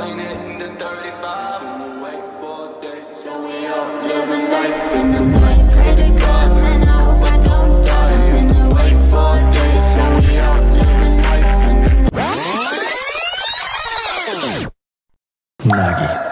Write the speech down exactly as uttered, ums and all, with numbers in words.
ain't hitting the thirty-five. I'm awake for days. So we all live a life in the night. Pray to God, man, I hope I don't die. I've been awake for days. So we all live a life in the night. Nagi.